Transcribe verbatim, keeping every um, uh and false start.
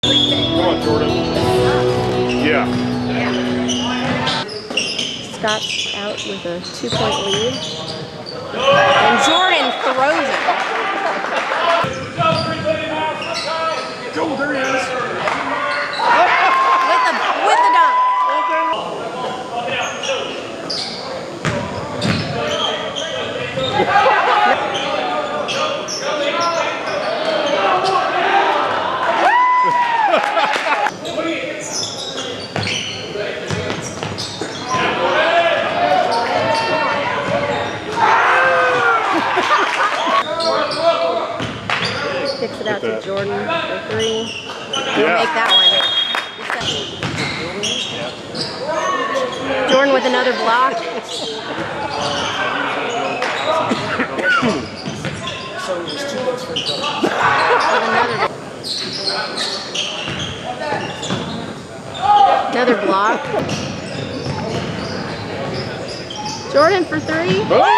Come on, Jordan. Yeah. Scott's out with a two-point lead. And Jordan throws it. Go, there he is. With the, with the dunk. Kicks it out to Jordan for three. He'll Yeah. make that one. Jordan with another block. Another, another block. Jordan for three.